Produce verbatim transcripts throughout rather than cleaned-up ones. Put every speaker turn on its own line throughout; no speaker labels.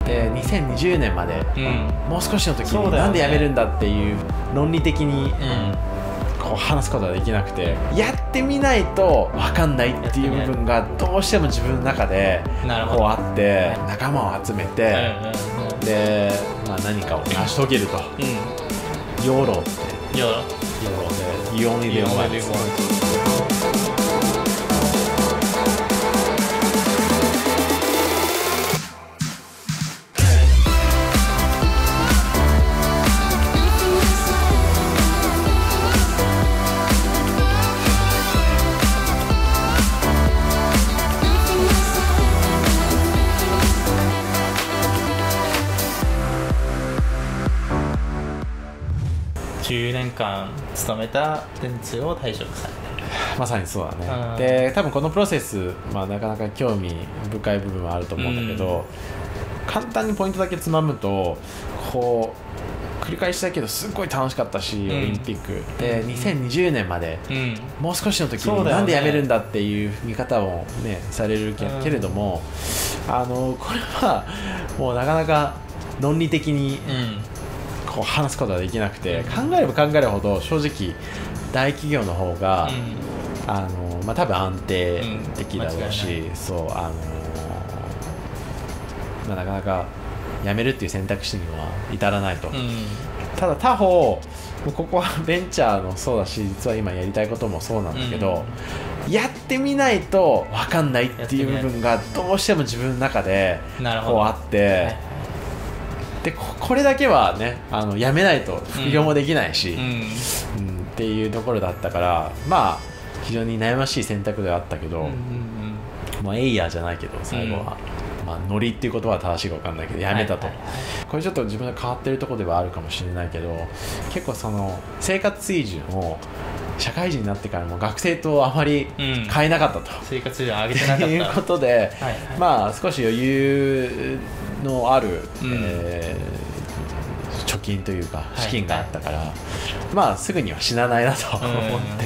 でにせんにじゅうねんまで、
うん、
もう少しの時
そうだよね
になんで辞めるんだっていう論理的に
うん
こう話すことができなくて、やってみないと分かんないっていう部分がどうしても自分の中でこうあって仲間を集めて、で、まあ、何かを成し遂げると、
うん、
ヨーロって
ヨーロ
ヨーロで You only live once。
じゅうねんかん勤めた電通を退職された。
まさにそうだね。で多分このプロセス、まあ、なかなか興味深い部分はあると思うんだけど、うん、簡単にポイントだけつまむとこう繰り返しだけどすっごい楽しかったし、うん、オリンピックでにせんにじゅうねんまで、うん、もう少しの時になんでやめるんだっていう見方を、ね、される け,、うん、けれどもあのこれはもうなかなか論理的に、うんこう話すことができなくて、考えれば考えるほど正直大企業の方が、うんあのまあ、多分安定的だろうし、うん、そうあの、まあ、なかなか辞めるっていう選択肢には至らないと、うん、ただ他方ここはベンチャーのそうだし実は今やりたいこともそうなんだけど、うん、やってみないと分かんないっていう部分がどうしても自分の中でこうあって、でこれだけはねあのやめないと副業もできないし、うんうん、っていうところだったからまあ非常に悩ましい選択ではあったけど、うんうんうん、もうエイヤーじゃないけど最後は、うんまあ、ノリっていう言葉は正しいか分かんないけどやめたと、はいはいはい、これちょっと自分が変わってるところではあるかもしれないけど結構その生活水準を社会人になってからも学生とあまり変えなかったと、うん、
生活水準上げてなかったと
いうことで、はいはい、まあ少し余裕のある、うんえー、貯金というか資金があったから、はいはい、まあすぐには死なないなと思って、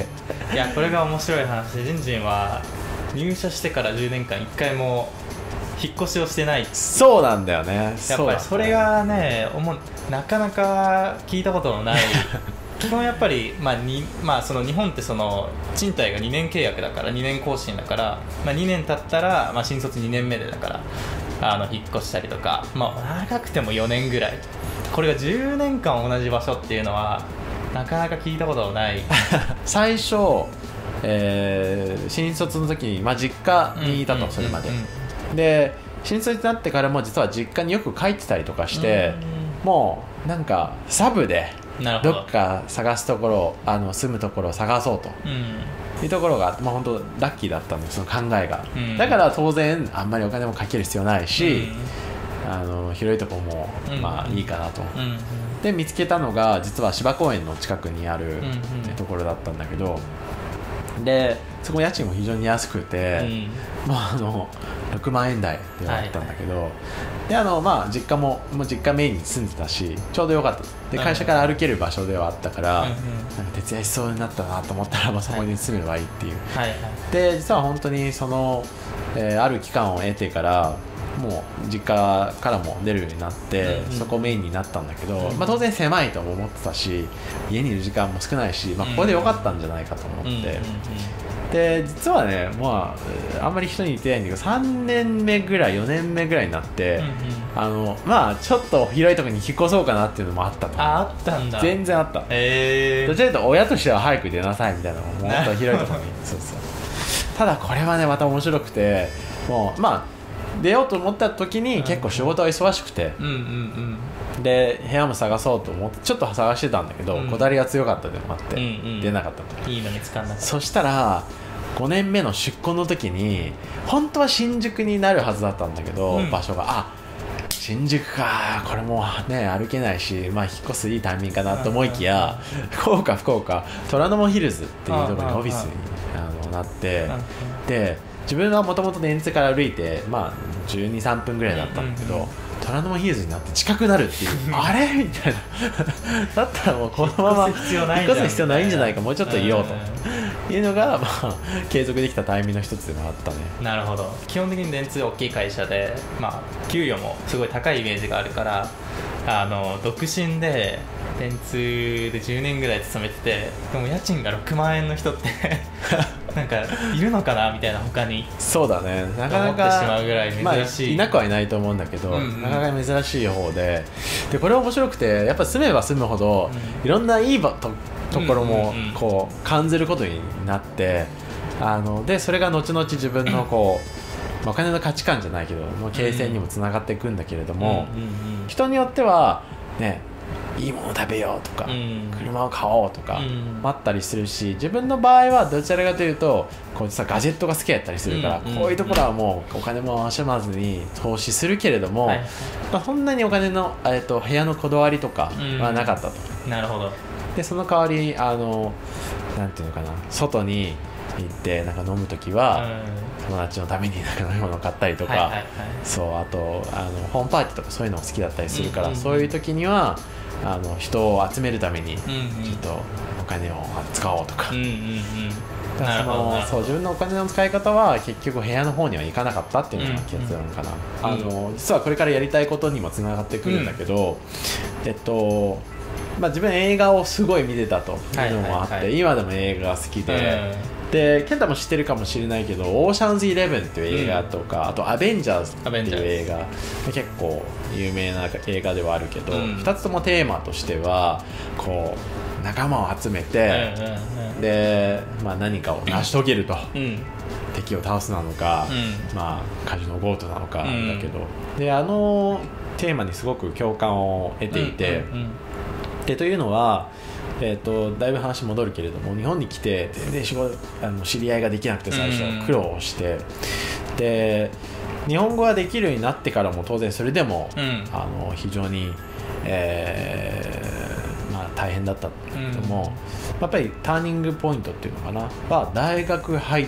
うん、いやこれが面白い話でジンジンは入社してからじゅうねんかんいっかいも引っ越しをしてない。
そうなんだよね。
やっぱりそれがね思うなかなか聞いたことのない基本やっぱり、まあにまあ、その日本ってその賃貸がにねん契約だからにねん更新だから、まあ、にねん経ったら、まあ、新卒にねんめでだからあの引っ越したりとか、まあ、長くてもよねんぐらいこれがじゅうねんかん同じ場所っていうのはなかなか聞いたことのない
最初、えー、新卒の時に、まあ、実家にいたと、うん、それまで、うんうん、で新卒になってからも実は実家によく帰ってたりとかして、うん、もうなんかサブでどっか探すところあの住むところを探そうと、うん、いうところがあって、まあ、本当ラッキーだったんですその考えが、うん、だから当然あんまりお金もかける必要ないし、うん、あの広いところも、まあ、いいかなと、うん、で見つけたのが実は芝公園の近くにある、うん、ところだったんだけどでそこ家賃も非常に安くて、うんまあ、あのろくまんえん台ではあったんだけど、はいはい、であのまあ、実家ももう実家メインに住んでたしちょうどよかったで会社から歩ける場所ではあったから、うんうん、なんか徹夜しそうになったなと思ったら、まあ、そこに住めばいいっていう、はいはいはい、で実は本当にその、えー、ある期間を得てからもう実家からも出るようになって、うんうん、そこメインになったんだけど、うんまあ、当然狭いとも思ってたし家にいる時間も少ないし、まあ、ここでよかったんじゃないかと思って、うんうんうんうんで実はね、まあ、あんまり人に言ってないんだけどさんねんめぐらいよねんめぐらいになって、うんうん、あのまあちょっと広いところに引っ越そうかなっていうのもあったと。
ああったんだ。
全然あった、えー、どちらかというと親としては早く出なさいみたいなのももっと広いところにそうそうただこれはねまた面白くてもうまあ出ようと思った時に結構仕事が忙しくて、うんうんうん、で部屋も探そうと思ってちょっと探してたんだけど、うん、こだわりが強かったのもあって、うんうん、出なかったと。
いいの見つかんなかった。
そしたらごねんめの出向の時に本当は新宿になるはずだったんだけど、うん、場所があ新宿かこれもね歩けないし、まあ、引っ越すいいタイミングかなと思いきや福岡福岡虎ノ門ヒルズっていうところにオフィスにあのなってで自分はもともと電通から歩いて、まあ、じゅうに、さんぷんぐらいだったんだけど、うんうん、 虎ノ門ヒルズになって近くなるっていうあれみたいなだったらもうこのまま引っ越す必要ないんじゃないか、もうちょっといようというのが、まあ、継続できたタイミングの一つでもあったね。
なるほど。基本的に電通大きい会社で、まあ、給与もすごい高いイメージがあるから、あの独身で電通でじゅうねんぐらい勤めてて、でも家賃がろくまん円の人ってなんかいるのかなみたいな、他に。
そうだね、なかなか
思ってしまうぐらい珍しい、
まあ、いなくはいないと思うんだけど、
うんうん、
なかなか珍しい方で、でこれ面白くて、やっぱ住めば住むほど、うん、いろんないいばとところもこう感じることになって、あのでそれが後々自分のこう、まあ、お金の価値観じゃないけどの形成にもつながっていくんだけれども、うんうんうん、人によってはね、いいもの食べようとか、うん、車を買おうとか、うん、あったりするし、自分の場合はどちらかというとこう実はガジェットが好きだったりするから、うん、こういうところはもうお金も惜しまずに投資するけれども、はい、まあ、そんなにお金の、えー、と部屋のこだわりとかはなかったと、
うん、なるほど。
でその代わり、あのなんていうのかな、外に行ってなんか飲むときは、うん、友達のためになんか飲み物を買ったりとか、はいはいはい、そうあとあのホームパーティーとかそういうのも好きだったりするから、うんうんうん、そういう時にはあの人を集めるためにちょっとお金を使おうとか、うんうんうん、だからそのそう自分のお金の使い方は結局部屋の方には行かなかったっていうのが結論かな、うんうん、あの実はこれからやりたいことにもつながってくるんだけど、うん、えっとまあ、自分映画をすごい見てたというのもあって、はいはいはい、今でも映画が好きで、うん、でケンタも知ってるかもしれないけどオーシャンズイレブンっていう映画とか、うん、あとアベンジャーズっていう映画結構有名な映画ではあるけど、うん、ふたつともテーマとしてはこう仲間を集めて、うんうんうん、で、まあ、何かを成し遂げると、うん、敵を倒すなのか、うん、まあ、カジノ強盗なのかだけど、うん、であのテーマにすごく共感を得ていて、うんうんうん、でというのは、えー、とだいぶ話戻るけれども、日本に来て全然仕事あの知り合いができなくて最初は苦労して、うん、で日本語ができるようになってからも当然それでも、うん、あの非常に、えーまあ、大変だったけれども、うん、やっぱりターニングポイントっていうのかなは大学入って、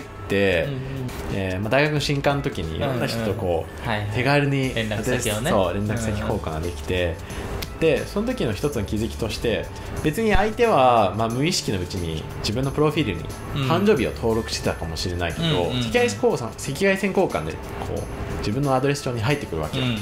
うんえーまあ、大学の新刊の時にいろんな人とこう、うんうんはいはい、手軽に
連絡先をね、
そう連絡先交換ができて、うん、でその時の一つの気づきとして別に相手は、まあ、無意識のうちに自分のプロフィールに誕生日を登録してたかもしれないけど、うん、赤外線交換でこう自分のアドレス帳に入ってくるわけよ、うん、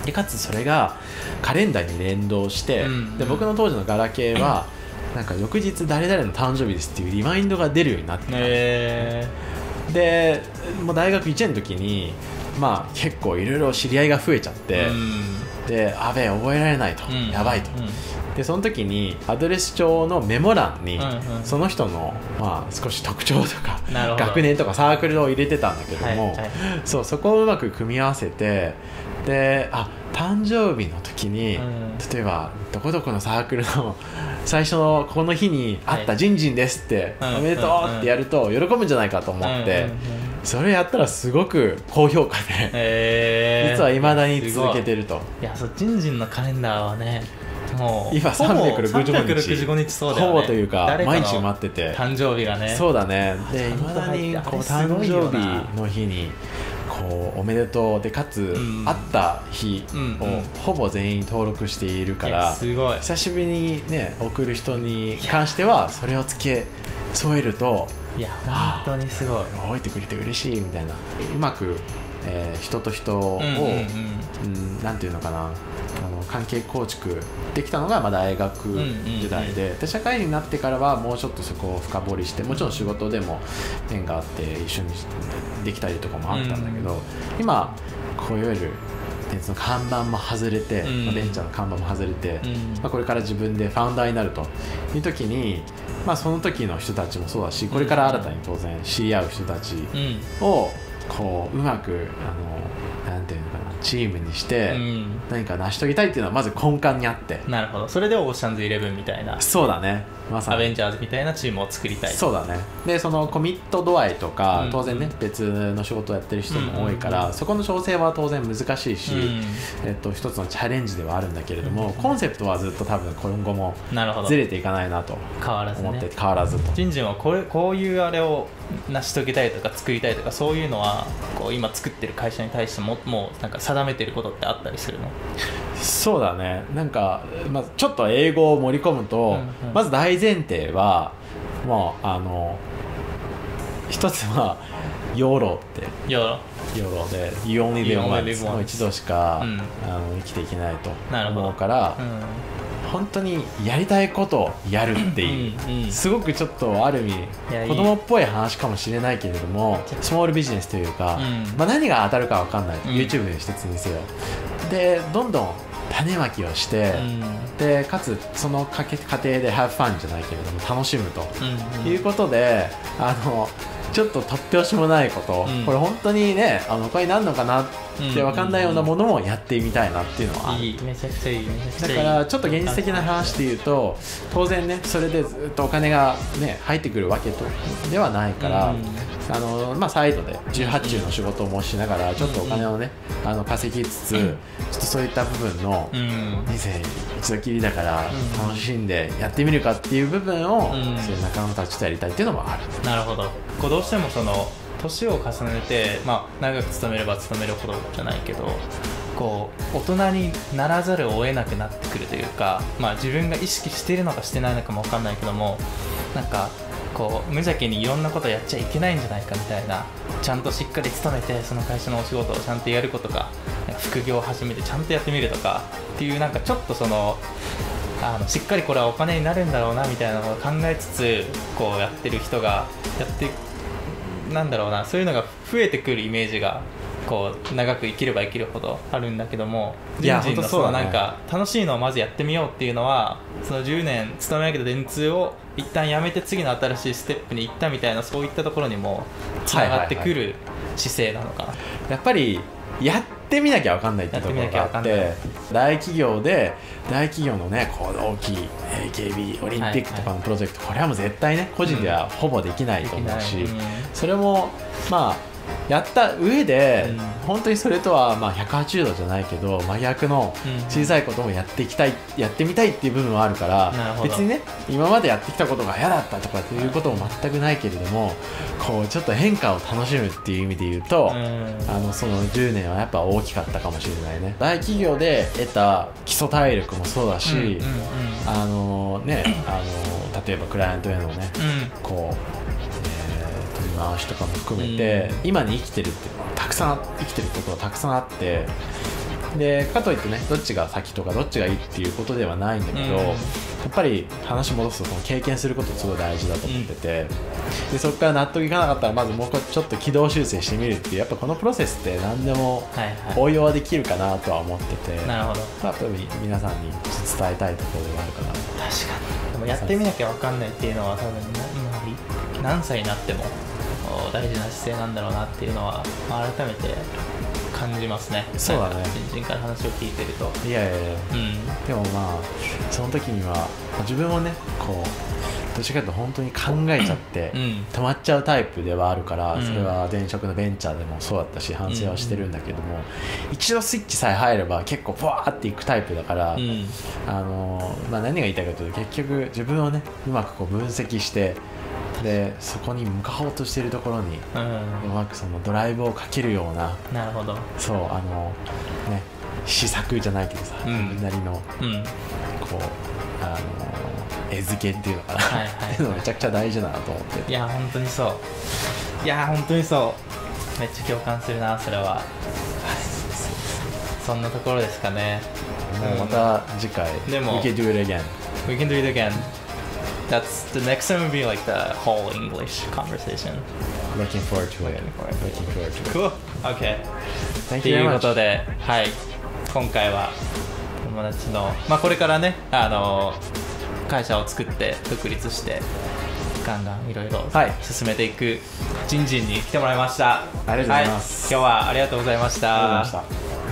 でかつそれがカレンダーに連動して、うん、で僕の当時のガラケーは、うん、なんか翌日誰々の誕生日ですっていうリマインドが出るようになってた、えー、でもう大学いちねんの時に、まあ、結構いろいろ知り合いが増えちゃって、うんであべえ覚えられないと、うん、やばいと、うん、でその時にアドレス帳のメモ欄に、うんうん、その人の、まあ、少し特徴とか学年とかサークルを入れてたんだけども、はいはい、そうそこをうまく組み合わせて、であ誕生日の時に、うん、例えばどこどこのサークルの最初のこの日にあったジンジンですって、はい、おめでとうってやると喜ぶんじゃないかと思って、うんうんうん、それやったらすごく高評価で、えー、実は未だに続けてると。
いやそうジンジンのカレンダーはねもう
今さんびゃくろくじゅうごにち、
さんびゃくろくじゅうごにちそうだよね、
ほぼというか毎日待ってて
誕生日がね、
そうだね、で未だにこう誕生日の日にこうおめでとうでかつ、うん、会った日をほぼ全員登録しているから、
すごい
久しぶりにね送る人に関してはそれを付け添えると、
いや本当にすごい
覚えてくれて嬉しいみたいな、うまく、えー、人と人を、うんうんうんうん、なんていうのかな、あの関係構築できたのがまあ大学時代で、うんうんうん、で社会人になってからはもうちょっとそこを深掘りして、もちろん仕事でも縁があって一緒にできたりとかもあったんだけど、うん、今こういわゆる電通の看板も外れて、うんまあ、ベンチャーの看板も外れて、うんまあ、これから自分でファウンダーになるという時に、まあ、その時の人たちもそうだし、これから新たに当然知り合う人たちをこううまくあのなんていうのかな、チームにして何か成し遂げたいっていうのはまず根幹にあって、
なるほど、それでオーシャンズイレブンみたいな、
そうだね、まさに
アベンジャーズみたいなチームを作りたい。
そうだね。でそのコミット度合いとか、うん、当然ね別の仕事をやってる人も多いから、うんうんうん、そこの調整は当然難しいし、うんえっと、一つのチャレンジではあるんだけれども、うん、コンセプトはずっと多分今後もずれていかないなと
変わらず、ね、
思って変わらずと。
ジンジンはこれこういうあれを成し遂げたいとか作りたいとか、そういうのはこう今作ってる会社に対して持っももうなんか定めてることってあったりするの？
そうだね、なんか、まあ、ちょっと英語を盛り込むと、うんうん、まず大前提はもうあの一つはヨーロって
ヨーロ
ヨーロで You only live once もう一度しか、うん、あの生きていけないと思うから、うん、本当にやりたいことをやるっていう、うんうん、すごくちょっとある意味子供っぽい話かもしれないけれども、スモールビジネスというか、うんまあ、何が当たるか分かんない、うん、YouTube に一つにせよでどんどん種まきをして、うん、でかつその過程で have fun じゃないけれども楽しむと、うんうん、いうことであのちょっと突拍子もないこと、うん、これ本当にねあのこれになるのかなって分かんないようなものもやってみたいなっていうのはある、
いいめちゃくちゃいいめちゃくちゃいい。
だからちょっと現実的な話で言うと当然ねそれでずっとお金がね入ってくるわけとではないから、うんあのまあ、サイドでじゅうはち中の仕事もしながらちょっとお金をねあの稼ぎつつ、うん、ちょっとそういった部分の人生一度きりだから楽しんでやってみるかっていう部分を、うん、そういう仲間たちとやりたいっていうのもある。
なるほど。こうどうしてもその年を重ねて、まあ、長く勤めれば勤めるほどじゃないけどこう大人にならざるを得なくなってくるというか、まあ、自分が意識しているのかしてないのかも分かんないけどもなんかこう無邪気にいろんなことやっちゃいけないんじゃないかみたいな、ちゃんとしっかり勤めてその会社のお仕事をちゃんとやることか、副業を始めてちゃんとやってみるとかっていうなんかちょっとそのあのしっかりこれはお金になるんだろうなみたいなのを考えつつこうやってる人がやってなんだろうなそういうのが増えてくるイメージがこう長く生きれば生きるほどあるんだけども、人事のそのなんか楽しいのをまずやってみようっていうのはそのじゅうねん勤め上げた電通を一旦やめて次の新しいステップに行ったみたいなそういったところにもつながってくる姿勢なのかな、はいはいはい、
やっぱりやってみなきゃ分かんないってところがあって大企業で大企業のねこう大きい エーケービー オリンピックとかのプロジェクト、はいはい、これはもう絶対ね個人ではほぼできないと思うし、うん、それもまあやった上で、うん、本当にそれとはまあひゃくはちじゅうどじゃないけど真逆の小さいこともやっていきたい、うん、やってみたいっていう部分はあるから別にね今までやってきたことが嫌だったとかっていうことも全くないけれどもこうちょっと変化を楽しむっていう意味で言うと、うん、あのそのじゅうねんはやっぱ大きかったかもしれないね。大企業で得た基礎体力もそうだし、うんうんうん、あのねあの例えばクライアントへのね、うん、こう回しとかも含めて、うん、今に生きてるっていうのはたくさん生きてることはたくさんあってでかといってねどっちが先とかどっちがいいっていうことではないんだけど、うん、やっぱり話戻すとその経験することすごい大事だと思ってて、うん、でそこから納得いかなかったらまずもうちょっと軌道修正してみるっていうやっぱこのプロセスって何でも応用はできるかなとは思ってて、はいはい、なるほどやっぱり皆さんに伝えたいところではあるかな。確
かにでもやってみなきゃ分かんないっていうのは多分今何歳になっても大事な姿勢なんだろうなっていうのは改めて感じますね。
そうだね。
新人から話を聞いてると
いやいやいや、うん、でもまあその時には自分もねこうどっちかというと本当に考えちゃって止まっちゃうタイプではあるから、うん、それは前職のベンチャーでもそうだったし反省はしてるんだけども、うん、一度スイッチさえ入れば結構ブワーっていくタイプだから、うん、あのまあ、何が言いたいかというと結局自分をねうまくこう分析してでそこに向かおうとしているところに、うん、うまくそのドライブをかけるような、
なるほど
そうあのね施策じゃないけどさ、うん、なりの、うん、こうあの絵付けっていうのかな、はいはいはい、っていうのめちゃくちゃ大事だなと思って
いや本当にそういや本当にそうめっちゃ共感するなそれはそんなところですかね。
もうまた次回、うん、でも We can do it again
We can do it again That's the next time will be like the whole English conversation.
Looking forward to it. Looking forward to it.
Cool. Okay.
Thank you very much.
ということで、はい、今回は友達の、まあこれからね、あの会社を作って独立してガンガンいろいろ進めていく人事に来てもらいました。
ありがとうございます。
はい、今日はありがとうございました。
ありがとうございました。